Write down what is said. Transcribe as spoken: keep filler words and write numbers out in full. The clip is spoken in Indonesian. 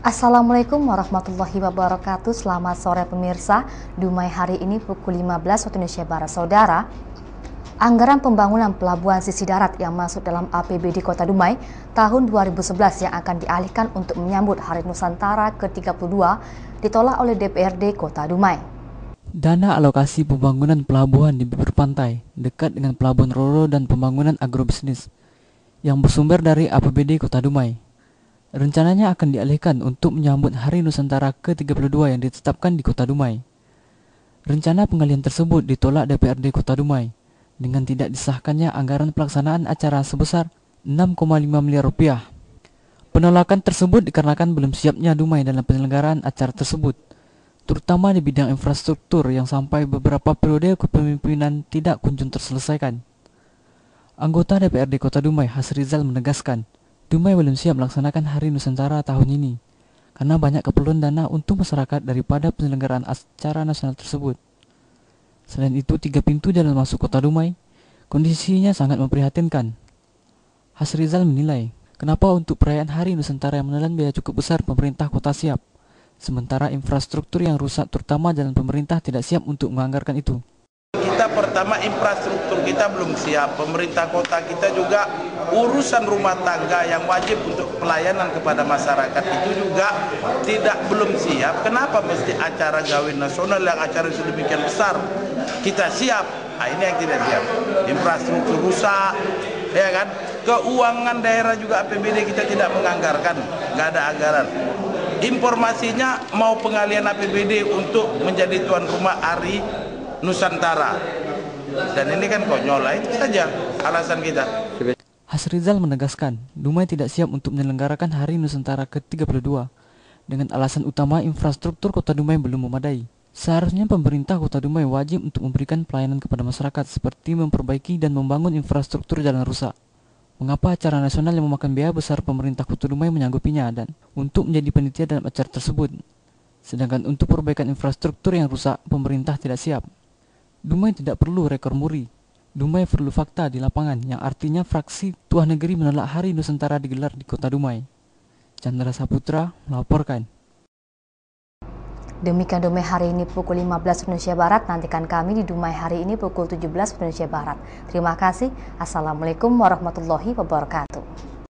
Assalamualaikum warahmatullahi wabarakatuh. Selamat sore pemirsa. Dumai hari ini pukul lima belas waktu Indonesia Barat. Saudara, anggaran pembangunan pelabuhan sisi darat yang masuk dalam A P B D Kota Dumai tahun dua ribu sebelas yang akan dialihkan untuk menyambut Hari Nusantara ke tiga puluh dua ditolak oleh D P R D Kota Dumai. Dana alokasi pembangunan pelabuhan di bibir pantai dekat dengan Pelabuhan Roro dan pembangunan agrobisnis yang bersumber dari A P B D Kota Dumai rencananya akan dialihkan untuk menyambut Hari Nusantara ke tiga puluh dua yang ditetapkan di Kota Dumai. Rencana pengalihan tersebut ditolak D P R D Kota Dumai dengan tidak disahkannya anggaran pelaksanaan acara sebesar enam koma lima miliar rupiah. Penolakan tersebut dikarenakan belum siapnya Dumai dalam penyelenggaraan acara tersebut, terutama di bidang infrastruktur yang sampai beberapa periode kepemimpinan tidak kunjung terselesaikan. Anggota D P R D Kota Dumai, Hasrizal, menegaskan, Dumai belum siap melaksanakan Hari Nusantara tahun ini karena banyak keperluan dana untuk masyarakat daripada penyelenggaraan acara nasional tersebut. Selain itu, tiga pintu jalan masuk Kota Dumai kondisinya sangat memprihatinkan. Hasrizal menilai, kenapa untuk perayaan Hari Nusantara yang menelan biaya cukup besar pemerintah kota siap, sementara infrastruktur yang rusak terutama jalan pemerintah tidak siap untuk menganggarkan itu. Kita pertama infrastruktur kita belum siap, pemerintah kota kita juga urusan rumah tangga yang wajib untuk pelayanan kepada masyarakat itu juga tidak belum siap. Kenapa mesti acara gawe nasional yang acara sedemikian besar kita siap? Nah, ini yang tidak siap. Infrastruktur rusak, ya kan? Keuangan daerah juga A P B D kita tidak menganggarkan, nggak ada anggaran. Informasinya mau pengalihan A P B D untuk menjadi tuan rumah Hari Nusantara, dan ini kan konyol, itu saja alasan kita. Hasrizal menegaskan, Dumai tidak siap untuk menyelenggarakan Hari Nusantara ke tiga puluh dua dengan alasan utama infrastruktur Kota Dumai belum memadai. Seharusnya pemerintah Kota Dumai wajib untuk memberikan pelayanan kepada masyarakat seperti memperbaiki dan membangun infrastruktur jalan rusak. Mengapa acara nasional yang memakan biaya besar pemerintah Kota Dumai menyanggupinya dan untuk menjadi panitia dalam acara tersebut, sedangkan untuk perbaikan infrastruktur yang rusak pemerintah tidak siap? Dumai tidak perlu rekor muri. Dumai perlu fakta di lapangan, yang artinya fraksi Tuah Negeri menolak Hari Nusantara digelar di Kota Dumai. Chandra Saputra melaporkan. Demikian Dumai hari ini pukul lima belas Indonesia Barat. Nantikan kami di Dumai hari ini pukul tujuh belas Indonesia Barat. Terima kasih. Assalamualaikum warahmatullahi wabarakatuh.